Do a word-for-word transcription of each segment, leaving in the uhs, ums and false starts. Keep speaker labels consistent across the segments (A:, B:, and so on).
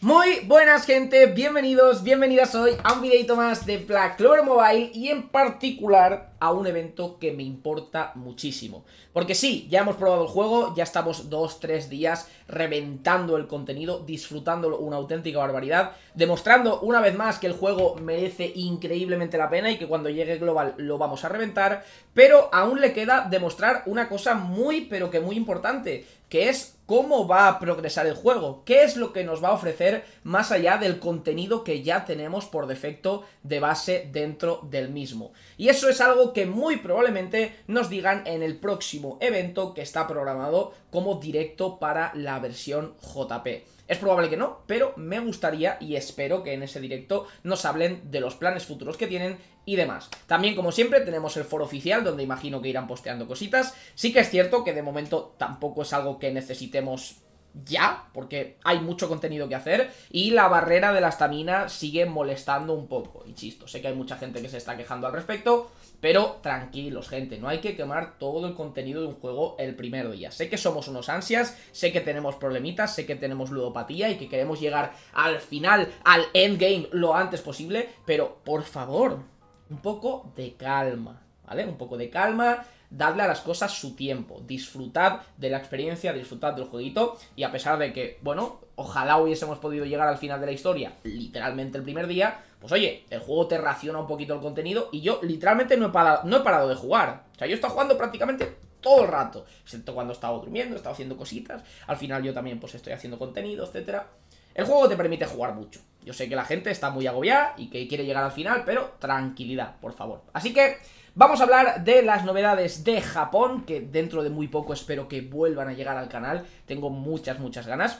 A: Muy buenas gente, bienvenidos, bienvenidas hoy a un videito más de Black Clover Mobile y en particular a un evento que me importa muchísimo. Porque sí, ya hemos probado el juego, ya estamos dos, tres días reventando el contenido, disfrutándolo una auténtica barbaridad, demostrando una vez más que el juego merece increíblemente la pena y que cuando llegue Global lo vamos a reventar, pero aún le queda demostrar una cosa muy pero que muy importante, que es cómo va a progresar el juego, qué es lo que nos va a ofrecer más allá del contenido que ya tenemos por defecto de base dentro del mismo. Y eso es algo que muy probablemente nos digan en el próximo evento que está programado como directo para la versión J P. Es probable que no, pero me gustaría y espero que en ese directo nos hablen de los planes futuros que tienen y demás. También, como siempre, tenemos el foro oficial, donde imagino que irán posteando cositas. Sí que es cierto que de momento tampoco es algo que necesitemos ya, porque hay mucho contenido que hacer y la barrera de la estamina sigue molestando un poco. Insisto, sé que hay mucha gente que se está quejando al respecto, pero tranquilos, gente, no hay que quemar todo el contenido de un juego el primer día. Sé que somos unos ansias, sé que tenemos problemitas, sé que tenemos ludopatía y que queremos llegar al final, al endgame, lo antes posible, pero por favor, un poco de calma, ¿vale? Un poco de calma. Dadle a las cosas su tiempo, disfrutad de la experiencia, disfrutad del jueguito. Y a pesar de que, bueno, ojalá hubiésemos podido llegar al final de la historia literalmente el primer día, pues oye, el juego te raciona un poquito el contenido y yo literalmente no he parado, no he parado de jugar. O sea, yo he estado jugando prácticamente todo el rato, excepto cuando he estado durmiendo, he estado haciendo cositas. Al final yo también pues estoy haciendo contenido, etcétera. El juego te permite jugar mucho. Yo sé que la gente está muy agobiada y que quiere llegar al final, pero tranquilidad, por favor. Así que vamos a hablar de las novedades de Japón, que dentro de muy poco espero que vuelvan a llegar al canal. Tengo muchas, muchas ganas.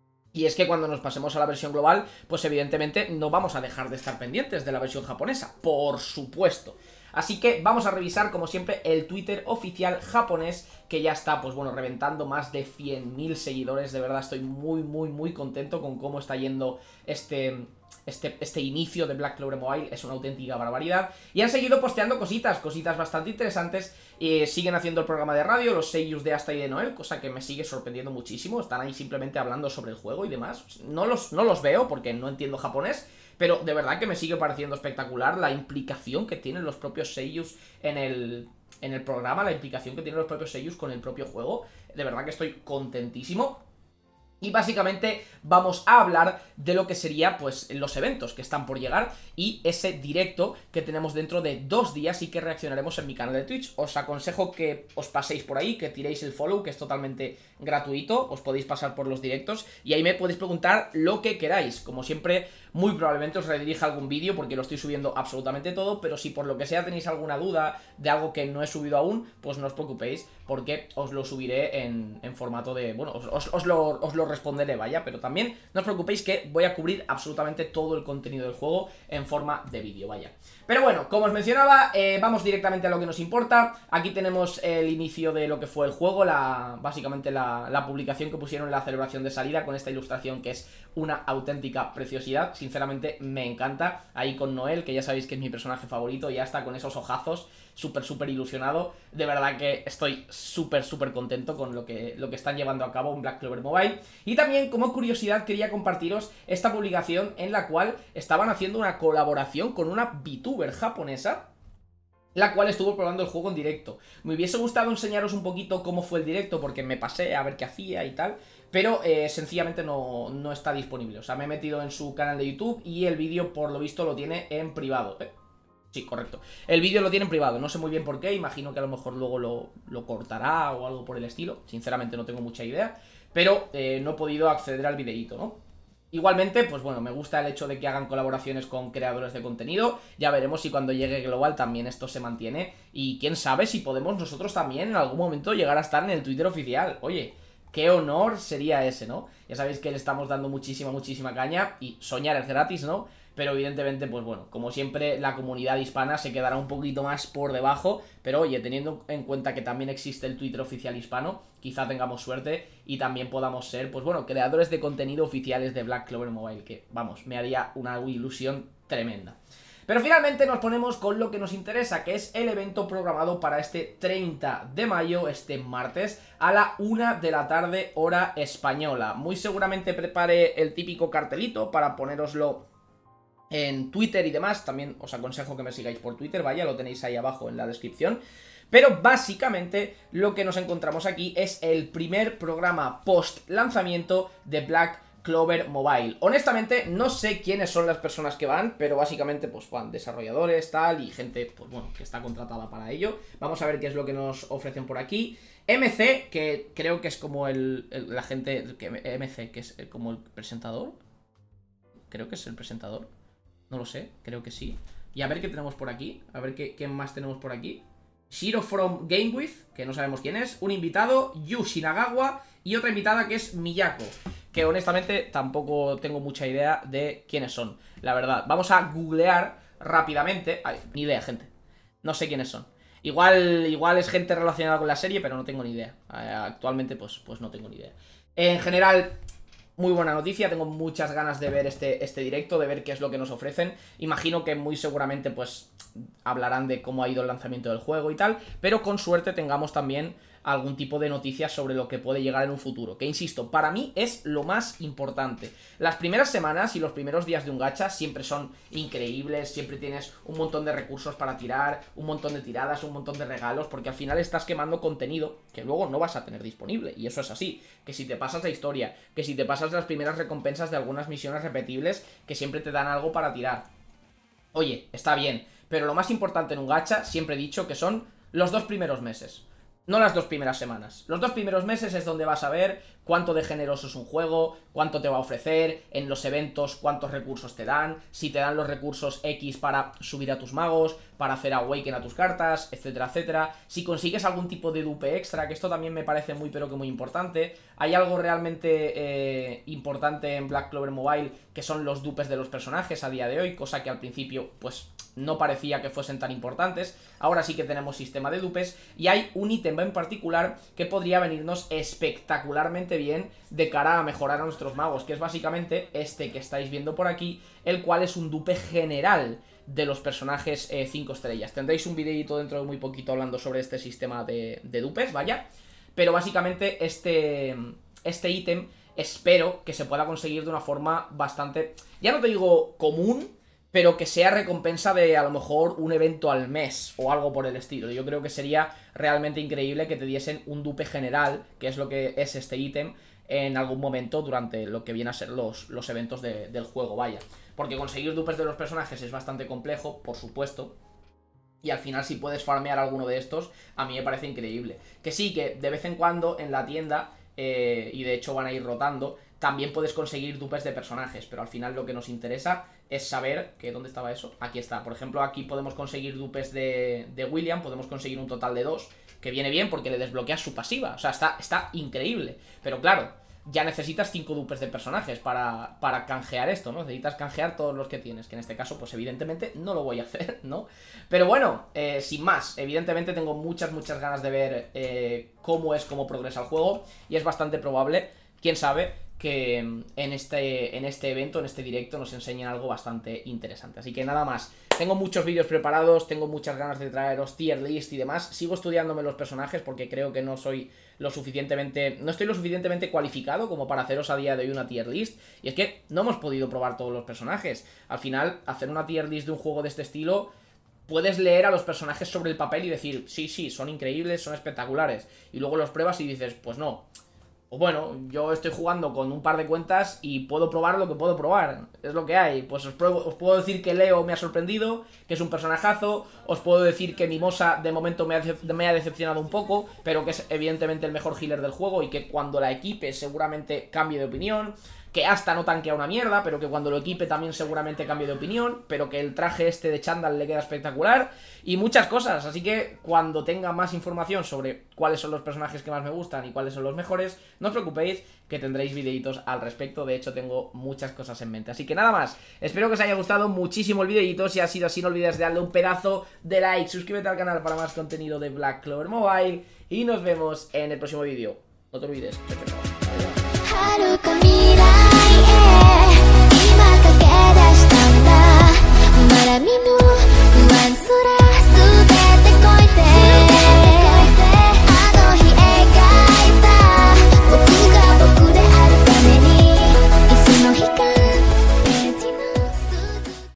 A: Y es que cuando nos pasemos a la versión global, pues evidentemente no vamos a dejar de estar pendientes de la versión japonesa, por supuesto. Así que vamos a revisar, como siempre, el Twitter oficial japonés, que ya está, pues bueno, reventando más de cien mil seguidores. De verdad estoy muy, muy, muy contento con cómo está yendo este... Este, este inicio de Black Clover Mobile. Es una auténtica barbaridad. Y han seguido posteando cositas, cositas bastante interesantes. eh, Siguen haciendo el programa de radio, los seiyus de Asta y de Noel, cosa que me sigue sorprendiendo muchísimo. Están ahí simplemente hablando sobre el juego y demás. No los, no los veo porque no entiendo japonés, pero de verdad que me sigue pareciendo espectacular la implicación que tienen los propios seiyus en el, en el programa, la implicación que tienen los propios seiyus con el propio juego. De verdad que estoy contentísimo. Y básicamente vamos a hablar de lo que sería pues los eventos que están por llegar y ese directo que tenemos dentro de dos días y que reaccionaremos en mi canal de Twitch. Os aconsejo que os paséis por ahí, que tiréis el follow, que es totalmente gratuito. Os podéis pasar por los directos y ahí me podéis preguntar lo que queráis. Como siempre, muy probablemente os redirija algún vídeo porque lo estoy subiendo absolutamente todo, pero si por lo que sea tenéis alguna duda de algo que no he subido aún, pues no os preocupéis porque os lo subiré en, en formato de... Bueno, os, os, os, lo, os lo responderé, vaya, pero también no os preocupéis que voy a cubrir absolutamente todo el contenido del juego en forma de vídeo, vaya. Pero bueno, como os mencionaba, eh, vamos directamente a lo que nos importa. Aquí tenemos el inicio de lo que fue el juego, la, básicamente la, la publicación que pusieron en la celebración de salida con esta ilustración que es una auténtica preciosidad. Sinceramente me encanta, ahí con Noel, que ya sabéis que es mi personaje favorito, ya está con esos ojazos, súper, súper ilusionado. De verdad que estoy súper, súper contento con lo que, lo que están llevando a cabo en Black Clover Mobile. Y también, como curiosidad, quería compartiros esta publicación en la cual estaban haciendo una colaboración con una VTuber japonesa, la cual estuvo probando el juego en directo. Me hubiese gustado enseñaros un poquito cómo fue el directo, porque me pasé a ver qué hacía y tal, pero eh, sencillamente no, no está disponible. O sea, me he metido en su canal de YouTube y el vídeo, por lo visto, lo tiene en privado. ¿eh? Sí, correcto. El vídeo lo tiene en privado, no sé muy bien por qué, imagino que a lo mejor luego lo, lo cortará o algo por el estilo. Sinceramente no tengo mucha idea, pero eh, no he podido acceder al videíto, ¿no? Igualmente, pues bueno, me gusta el hecho de que hagan colaboraciones con creadores de contenido. Ya veremos si cuando llegue Global también esto se mantiene. Y quién sabe si podemos nosotros también en algún momento llegar a estar en el Twitter oficial. Oye, qué honor sería ese, ¿no? Ya sabéis que le estamos dando muchísima, muchísima caña. Y soñar es gratis, ¿no? Pero evidentemente, pues bueno, como siempre, la comunidad hispana se quedará un poquito más por debajo. Pero oye, teniendo en cuenta que también existe el Twitter oficial hispano, quizá tengamos suerte y también podamos ser, pues bueno, creadores de contenido oficiales de Black Clover Mobile, que, vamos, me haría una ilusión tremenda. Pero finalmente nos ponemos con lo que nos interesa, que es el evento programado para este treinta de mayo, este martes, a la una de la tarde, hora española. Muy seguramente prepare el típico cartelito para ponéroslo en Twitter y demás. También os aconsejo que me sigáis por Twitter, vaya, lo tenéis ahí abajo en la descripción. Pero básicamente lo que nos encontramos aquí es el primer programa post lanzamiento de Black Clover Mobile. Honestamente no sé quiénes son las personas que van, pero básicamente pues van desarrolladores, tal, y gente pues bueno, que está contratada para ello. Vamos a ver qué es lo que nos ofrecen por aquí. M C, que creo que es como el, el la gente, que M C, que es como el presentador. Creo que es el presentador. No lo sé, creo que sí. Y a ver qué tenemos por aquí, a ver qué, qué más tenemos por aquí. Shiro from Game With, que no sabemos quién es, un invitado, Yu Shinagawa, y otra invitada que es Miyako, que honestamente tampoco tengo mucha idea de quiénes son, la verdad. Vamos a googlear rápidamente. Ay, ni idea, gente. No sé quiénes son. Igual, igual es gente relacionada con la serie, pero no tengo ni idea. Actualmente pues, pues no tengo ni idea. En general, muy buena noticia, tengo muchas ganas de ver este, este directo, de ver qué es lo que nos ofrecen. Imagino que muy seguramente pues hablarán de cómo ha ido el lanzamiento del juego y tal, pero con suerte tengamos también algún tipo de noticias sobre lo que puede llegar en un futuro, que insisto, para mí es lo más importante. Las primeras semanas y los primeros días de un gacha siempre son increíbles, siempre tienes un montón de recursos para tirar, un montón de tiradas, un montón de regalos, porque al final estás quemando contenido que luego no vas a tener disponible, y eso es así, que si te pasas la historia, que si te pasas las primeras recompensas de algunas misiones repetibles, que siempre te dan algo para tirar. Oye, está bien, pero lo más importante en un gacha, siempre he dicho que son los dos primeros meses. No las dos primeras semanas. Los dos primeros meses es donde vas a ver cuánto de generoso es un juego, cuánto te va a ofrecer, en los eventos cuántos recursos te dan, si te dan los recursos X para subir a tus magos, para hacer awaken a tus cartas, etcétera, etcétera. Si consigues algún tipo de dupe extra, que esto también me parece muy pero que muy importante. Hay algo realmente eh, importante en Black Clover Mobile, que son los dupes de los personajes a día de hoy, cosa que al principio pues no parecía que fuesen tan importantes. Ahora sí que tenemos sistema de dupes, y hay un ítem en particular que podría venirnos espectacularmente bien de cara a mejorar a nuestros magos, que es básicamente este que estáis viendo por aquí, el cual es un dupe general de los personajes cinco estrellas. Tendréis un videito dentro de muy poquito hablando sobre este sistema de, de dupes, vaya. Pero básicamente este este ítem espero que se pueda conseguir de una forma bastante, ya no te digo común, pero que sea recompensa de a lo mejor un evento al mes o algo por el estilo. Yo creo que sería realmente increíble que te diesen un dupe general, que es lo que es este ítem, en algún momento durante lo que viene a ser los, los eventos de, del juego, vaya. Porque conseguir dupes de los personajes es bastante complejo, por supuesto, y al final si puedes farmear alguno de estos, a mí me parece increíble. Que sí, que de vez en cuando en la tienda, eh, y de hecho van a ir rotando, también puedes conseguir dupes de personajes, pero al final lo que nos interesa es saber que ¿dónde estaba eso? Aquí está. Por ejemplo, aquí podemos conseguir dupes de, de William, podemos conseguir un total de dos, que viene bien porque le desbloqueas su pasiva. O sea, está, está increíble. Pero claro, ya necesitas cinco dupes de personajes para, para canjear esto, ¿no? Necesitas canjear todos los que tienes, que en este caso, pues evidentemente no lo voy a hacer, ¿no? Pero bueno, eh, sin más, evidentemente tengo muchas, muchas ganas de ver eh, cómo es, cómo progresa el juego, y es bastante probable, quién sabe, que en este, en este evento, en este directo, nos enseñen algo bastante interesante. Así que nada más, tengo muchos vídeos preparados, tengo muchas ganas de traeros tier list y demás. Sigo estudiándome los personajes porque creo que no soy lo suficientemente, no estoy lo suficientemente cualificado como para haceros a día de hoy una tier list. Y es que no hemos podido probar todos los personajes. Al final, hacer una tier list de un juego de este estilo, puedes leer a los personajes sobre el papel y decir, sí, sí, son increíbles, son espectaculares. Y luego los pruebas y dices, pues no. O bueno, yo estoy jugando con un par de cuentas y puedo probar lo que puedo probar. Es lo que hay. Pues os, pruebo, os puedo decir que Leo me ha sorprendido, que es un personajazo. Os puedo decir que Mimosa de momento me ha, me ha decepcionado un poco, pero que es evidentemente el mejor healer del juego y que cuando la equipe seguramente cambie de opinión. Que hasta no tanquea una mierda, pero que cuando lo equipe también seguramente cambie de opinión. Pero que el traje este de chándal le queda espectacular. Y muchas cosas, así que cuando tenga más información sobre cuáles son los personajes que más me gustan y cuáles son los mejores, no os preocupéis que tendréis videitos al respecto. De hecho tengo muchas cosas en mente. Así que nada más, espero que os haya gustado muchísimo el videito. Si ha sido así, no olvides de darle un pedazo de like, suscríbete al canal para más contenido de Black Clover Mobile y nos vemos en el próximo vídeo. No te olvides. Chao, chao.